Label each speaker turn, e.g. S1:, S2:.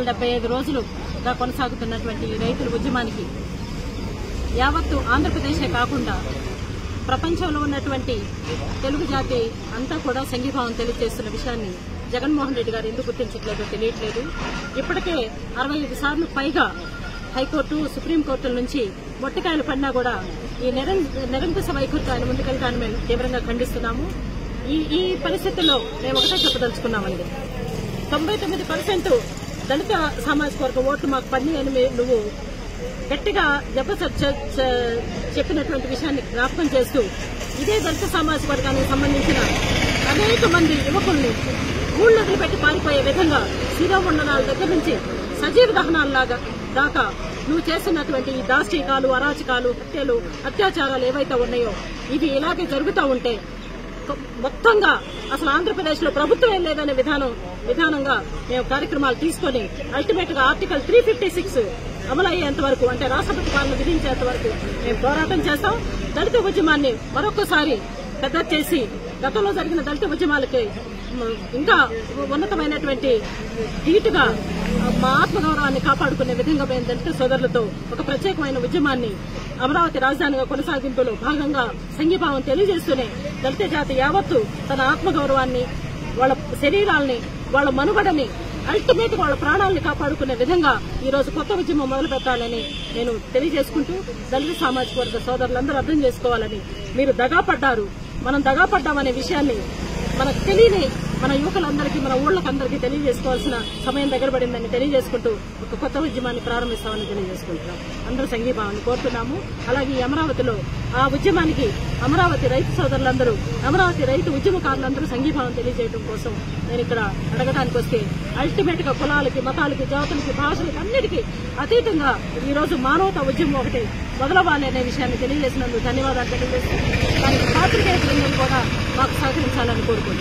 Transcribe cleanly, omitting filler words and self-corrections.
S1: 375 రోజులుగా కొనసాగుతున్నటువంటి రైతుల ఉద్యమానికి యావత్తు ఆంధ్రప్రదేశే కాకుండా ప్రపంచంలో ఉన్నటువంటి తెలుగు జాతి అంతా కూడా సంఘీభావం తెలియజేస్తున్న విషయాన్ని జగన్మోహన్ రెడ్డి గారు ఎందుకు గుర్తించట్లేదో తెలియట్లేదు. ఇప్పటికే 65 సార్లు పైగా హైకోర్టు, సుప్రీంకోర్టుల నుంచి మొట్టికాయలు పడినా కూడా ఈ నిరంకుశ వైఖరితో ఆయన ముందుకెళ్తాన్ని మేము తీవ్రంగా ఖండిస్తున్నాము. ఈ పరిస్థితుల్లో మేము ఒకటే చెప్పదలుచుకున్నామండి, 99% దళిత సామాజిక వర్గ ఓట్లు మాకు పడినాయని నువ్వు గట్టిగా చెప్పినటువంటి విషయాన్ని జ్ఞాపకం చేస్తూ ఇదే దళిత సామాజిక వర్గానికి సంబంధించిన అనేక మంది యువకుల్ని ఊళ్ళు వదిలిపెట్టి పారిపోయే విధంగా శిరోమండనాల దగ్గర నుంచి సజీవ దహనాలలాగా దాకా నువ్వు చేస్తున్నటువంటి ఈ దాష్టీకాలు, అరాచకాలు, హత్యలు, అత్యాచారాలు ఏవైతే ఉన్నాయో ఇవి ఇలాగే జరుగుతూ ఉంటే మొత్తంగా అసలు ఆంధ్రప్రదేశ్ లో ప్రభుత్వం ఏం లేదనే విధానంగా మేము కార్యక్రమాలు తీసుకుని అల్టిమేట్ గా ఆర్టికల్ 356 అమలయ్యేంత వరకు, అంటే రాష్ట్రపతి పాలన విధించేంత వరకు మేము పోరాటం చేస్తాం. దళిత ఉద్యమాన్ని మరొకసారి పెద్ద చేసి గతంలో జరిగిన దళిత ఉద్యమాలకి ఇంకా ఉన్నతమైనటువంటి ధీటుగా మా ఆత్మగౌరవాన్ని కాపాడుకునే విధంగా మేము దళిత సోదరులతో ఒక ప్రత్యేకమైన ఉద్యమాన్ని అమరావతి రాజధానిగా కొనసాగింపులో భాగంగా సంఘీభావం తెలియజేస్తూనే దళిత జాతి యావత్తు తన ఆత్మగౌరవాన్ని, వాళ్ళ శరీరాల్ని, వాళ్ళ మనుగడని, అల్టిమేట్ వాళ్ళ ప్రాణాలను కాపాడుకునే విధంగా ఈ రోజు కొత్త ఉద్యమం మొదలు పెట్టాలని నేను తెలియజేసుకుంటూ దళిత సామాజిక వర్గ సోదరులందరూ అర్థం చేసుకోవాలని, మీరు దగాపడ్డారు, మనం దగాపడ్డామనే విషయాన్ని మనకు తెలియని మన యువకులందరికీ, మన ఊళ్ళకందరికీ తెలియజేసుకోవాల్సిన సమయం దగ్గర పడిందని తెలియజేసుకుంటూ ఒక కొత్త ఉద్యమాన్ని ప్రారంభిస్తామని తెలియజేసుకుంటున్నాం. అందరూ సంఘీభావాన్ని కోరుతున్నాము. అలాగే ఈ అమరావతిలో ఆ ఉద్యమానికి అమరావతి రైతు సోదరులందరూ, అమరావతి రైతు ఉద్యమకారులందరూ సంఘీభావం తెలియజేయడం కోసం నేను ఇక్కడ అడగడానికి వస్తే అల్టిమేట్ గా కులాలకి, మతాలకి, జాతులకి, భాషలకి అన్నిటికీ అతీతంగా ఈ రోజు మానవతా ఉద్యమం ఒకటి మొదలవ్వాలి అనే విషయాన్ని తెలియజేసినందుకు ధన్యవాదాలు తెలియజేస్తూ దానికి పాత్రికేయులందరూ కూడా మాకు సహకరించాలని కోరుకుంటున్నాను.